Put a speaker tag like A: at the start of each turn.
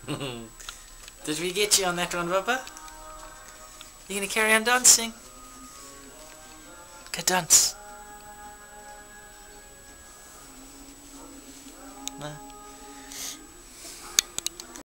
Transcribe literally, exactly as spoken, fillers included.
A: Did we get you on that one, Bubba? You gonna carry on dancing? Go dance.